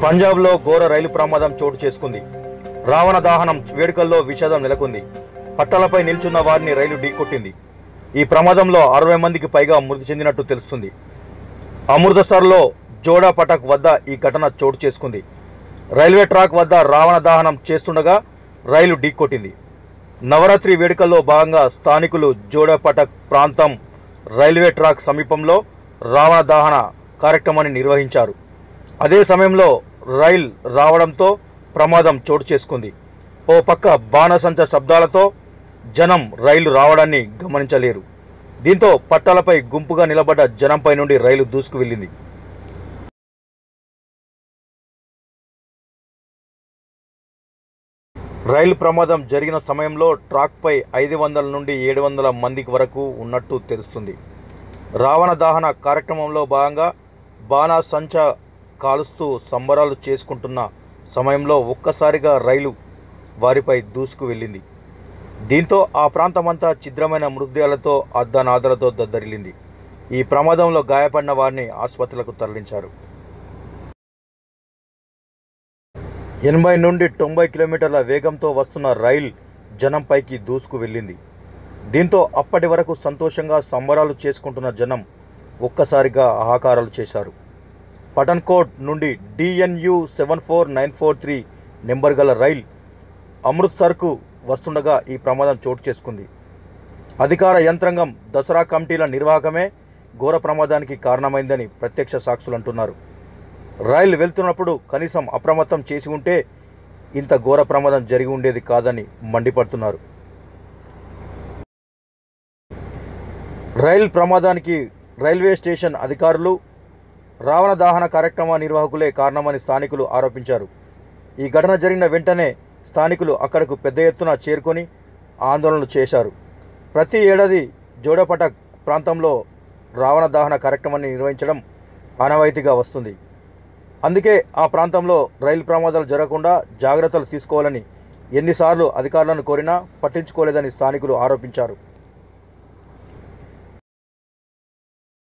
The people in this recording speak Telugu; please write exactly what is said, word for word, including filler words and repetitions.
పంజాబ్లో ఘోర రైలు ప్రమాదం చోటు చేసుకుంది. రావణ దహనం వేడుకల్లో విషాదం నెలకొంది. పట్టాలపై నిల్చున్న వారిని రైలు ఢీకొట్టింది. ఈ ప్రమాదంలో అరవై మందికి పైగా మృతి చెందినట్టు తెలుస్తుంది. అమృతసర్లో జోడా పటక్ వద్ద ఈ ఘటన చోటు చేసుకుంది. రైల్వే ట్రాక్ వద్ద రావణ దహనం చేస్తుండగా రైలు ఢీకొట్టింది. నవరాత్రి వేడుకల్లో భాగంగా స్థానికులు జోడా పటక్ ప్రాంతం రైల్వే ట్రాక్ సమీపంలో రావణ దహన కార్యక్రమాన్ని నిర్వహించారు. అదే సమయంలో రైలు రావడంతో ప్రమాదం చోటు చేసుకుంది. ఓ పక్క బాణసంచ శబ్దాలతో జనం రైలు రావడాన్ని గమనించలేరు. దీంతో పట్టాలపై గుంపుగా నిలబడ్డ జనంపై నుండి రైలు దూసుకు వెళ్ళింది. రైలు ప్రమాదం జరిగిన సమయంలో ట్రాక్పై ఐదు వందల నుండి ఏడు వందల మంది వరకు ఉన్నట్టు తెలుస్తుంది. రావణ దహన కార్యక్రమంలో భాగంగా బాణసంచ కాలుస్తూ సంబరాలు చేసుకుంటున్న సమయంలో ఒక్కసారిగా రైలు వారిపై దూసుకు వెళ్ళింది. దీంతో ఆ ప్రాంతమంతా ఛిద్రమైన మృతదేహాలతో అర్ధనాదాలతో దద్దరిల్లింది. ఈ ప్రమాదంలో గాయపడిన వారిని ఆసుపత్రులకు తరలించారు. ఎనభై నుండి తొంభై కిలోమీటర్ల వేగంతో వస్తున్న రైలు జనంపైకి దూసుకు వెళ్ళింది. దీంతో అప్పటి వరకు సంతోషంగా సంబరాలు చేసుకుంటున్న జనం ఒక్కసారిగా ఆహాకారాలు చేశారు. పఠాన్కోట్ నుండి DNU seven four nine four three number గల రైలు అమృత్సర్కు వస్తుండగా ఈ ప్రమాదం చోటు చేసుకుంది. అధికార యంత్రాంగం దసరా కమిటీల నిర్వాహకమే ఘోర ప్రమాదానికి కారణమైందని ప్రత్యక్ష సాక్షులు అంటున్నారు. రైలు వెళ్తున్నప్పుడు కనీసం అప్రమత్తం చేసి ఉంటే ఇంత ఘోర ప్రమాదం జరిగి ఉండేది కాదని మండిపడుతున్నారు. రైలు ప్రమాదానికి రైల్వే స్టేషన్ అధికారులు, రావణ దహన కార్యక్రమ నిర్వాహకులే కారణమని స్థానికులు ఆరోపించారు. ఈ ఘటన జరిగిన వెంటనే స్థానికులు అక్కడకు పెద్ద ఎత్తున చేరుకొని ఆందోళనలు చేశారు. ప్రతి ఏడాది జోడా పటక్ ప్రాంతంలో రావణ దహన కార్యక్రమాన్ని నిర్వహించడం ఆనవాయితీగా వస్తుంది. అందుకే ఆ ప్రాంతంలో రైలు ప్రమాదాలు జరగకుండా జాగ్రత్తలు తీసుకోవాలని ఎన్నిసార్లు అధికారులను కోరినా పట్టించుకోలేదని స్థానికులు ఆరోపించారు.